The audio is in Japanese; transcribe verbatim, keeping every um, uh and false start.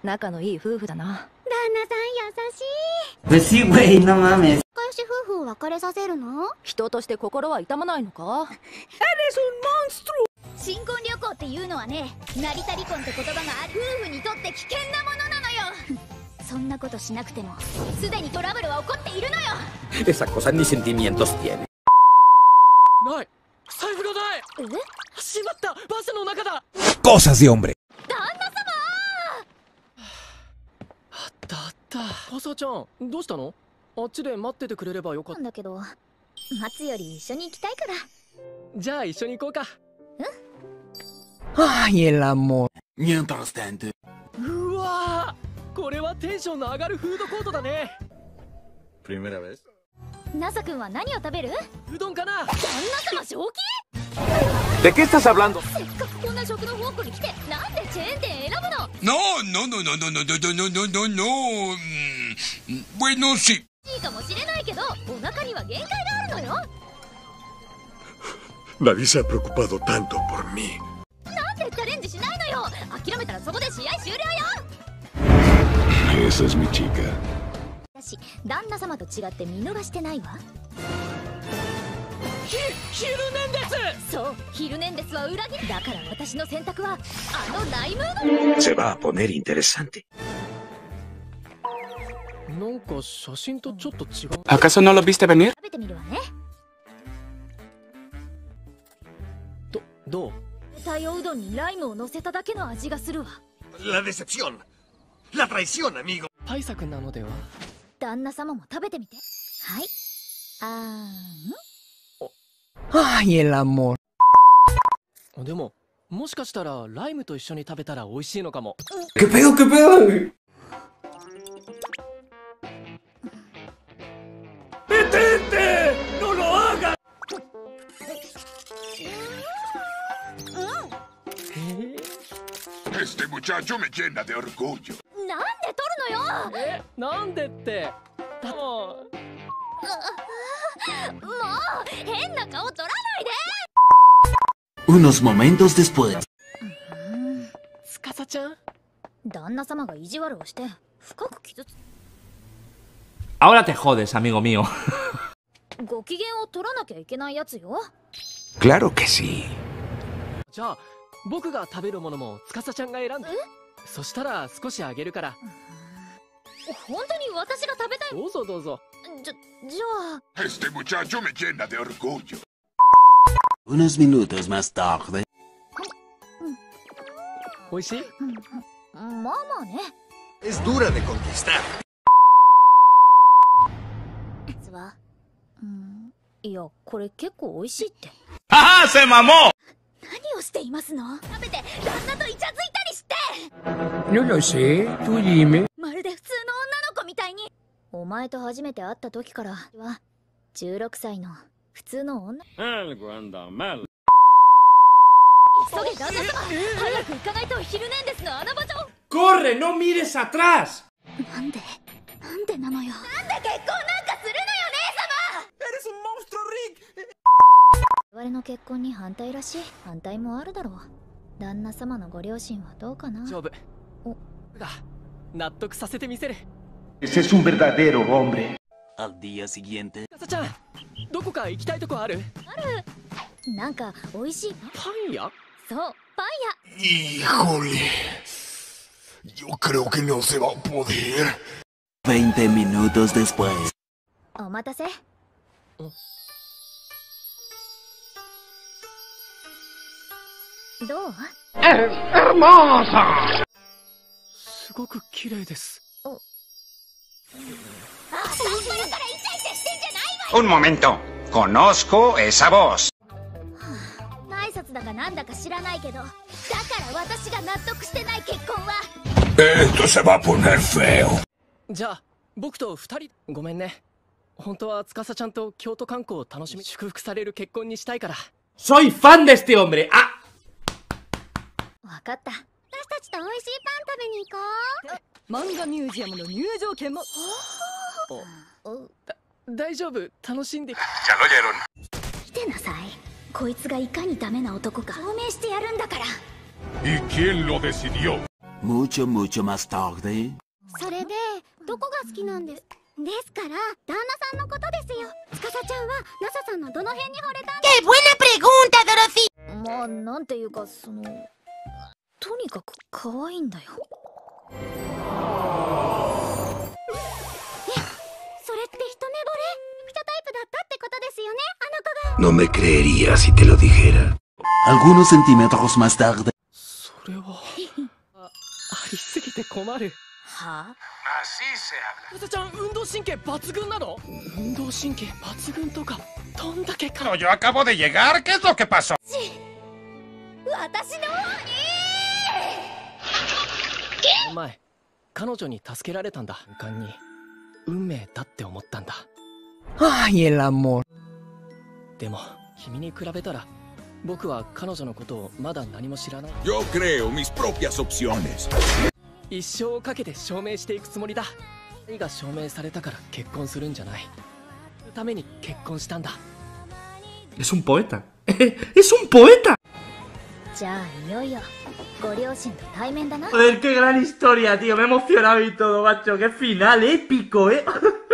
仲のいい夫婦だな。 旦那さん Pues 優しい。 sí, güey, no mames. 仲良し夫婦を別れさせるの？ 人として心は痛まないのか？ 新婚旅行っていうのはね、成田離婚って言葉がある夫婦にとって危険なものなのよ。そんなことしなくてもすでにトラブルは起こっているのよ。 Esa cosa ni sentimientos tiene。 ない、財布がない。 え？ しまった、バスの中だ。 Cosas de hombre。 旦那様。 あったあった。かさちゃん、どうしたの？あっちで待っててくれればよかった。 なんだけど、待つより一緒に行きたいから。 じゃあ一緒に行こうか。 Ay, el amor。 Mientras tanto。 うわー、これはテンションの上がるフードコートだね。 Primera vez。 ナサ君は何を食べる？ うどんかな。 旦那様正気 ¿De qué estás hablando？ せっかくこんな食の宝庫に来て、なんでチェーン店選ぶの？ No, no, no, no, no, no, no, no, no, no, no. Mm, Bueno, sí. いいかもしれないけど、お腹には限界があるのよ。 Nadie se ha preocupado tanto por mí。 なんでチャレンジしないのよ。諦めたらそこで試合終了よ。 Esa es mi chica。 だし、旦那様と違って見逃してないわ。 ヒヒルネンデス。 そう、ヒルネンデスは裏切りだから、私の選択はあのライムード。 Se va a poner interesante。 なんか写真とちょっと違う。 ¿Acaso no lo viste venir？ 食べてみるわね。 どどう？ 太陽うどんにライムを乗せただけの味がするわ。 La decepción。La traición, amigo。 パイサクなのでは？ 旦那様も食べてみて。はい。あ Ay, el amor。 でも、もしかしたらライムと一緒に食べたら美味しいのかも。 ¿Qué pedo, qué pedo? Este muchacho me llena de orgullo。 ー、なんで取るのよ。 え、なんでって。だもう。 もう変な顔取らないで。 Unos momentos después。 つかさちゃん。 旦那様が意地悪をして深く傷つ。 Ahora te jodes, amigo mío。 ご機嫌を取らなきゃいけないやつよ。 Claro que sí。 じゃあ僕が食べるものもつかさちゃんが選んで。そしたら少しあげるから。 本当に私が食べたい。 どうぞどうぞ。 じゃ、じゃあ。 Este muchacho me llena de orgullo。 Unos minutos más tarde。 おいしい？ まあまあね。 Es dura de conquistar。 実は、うん、いや、これ結構美味しいって。 ¡Ah, se mamó! 何をしていますの？食べて旦那とイチャついたりして。 No lo sé。Tú dime。 まるで普通の女の子みたいに。お前と初めて会った時からはじゅうろくさいの普通の女。急げ旦那様、早く行かないとヒルネンデスの穴場所。 ¡Corre, no mires atrás! なんでなんでなのよ。なんで結婚なんかするのよ、姉様。 Eres un monstruo, Rick。 我々の結婚に反対らしい。反対もあるだろう。旦那様のご両親はどうかな。 丈夫。 おが納得させてみせる。 Ese es un verdadero hombre。 Al día siguiente。 かさちゃん、どこか行きたいとこある？ ある。なんか美味しい。 パン屋？ そう、パン屋。 Híjole。Yo creo que no se va a poder。 veinte minutos después。 お待たせ。どう？ Hermosa。 すごく綺麗です。 あ、最初からイチャイチャしてんじゃないわ。 Un momento。Conozco esa voz。 挨拶だかなんだか知らないけど、だから私が納得してない結婚は。 Esto se va a poner feo。 じゃあ僕と二人。ごめんね。本当はつかさちゃんと京都観光を楽しみ祝福される結婚にしたいから。 ¡Soy fan de este hombre! ¡Ah! わかった。私たちと美味しいパン食べに行こう。 漫画ミュージアムの入場券も。 おだ大丈夫、楽しんで。 Ya lo oyeron。 来てなさい。こいつがいかにダメな男か証明してやるんだから。 ¿Y quién lo decidió？ Mucho, mucho más tarde. それでどこが好きなんですですから旦那さんのことですよ。司ちゃんはナサさんのどの辺に惚れたんですか？ buena pregunta, Dorothy! まあなんていうかそのとにかく可愛いんだよ。え、それって一目惚れピタタイプだったってことですよね、あの子が。 No me creería si te lo dijera. Algunos centímetros más tarde. それはあありすぎて困る。 はあ Así se habla. うさちゃん運動神経抜群なの？運動神経抜群とかどんだけか。 No, yo acabo de llegar. ¿Qué es lo que pasó? 私の方にお前彼女に助けられたんだ。瞬間に運命だって思ったんだ。 Ay, el amor. でも君に比べたら僕は彼女のことをまだ何も知らない。 Yo creo mis propias opciones. 一生をかけて証明していくつもりだ。愛が証明されたから結婚するんじゃない。そのために結婚したんだ。 Es un poeta. Es un poeta. じゃあいよいよご両親と対面だな。 Joder, qué gran historia, tío. Me he emocionado y todo, macho. Qué final épico, eh.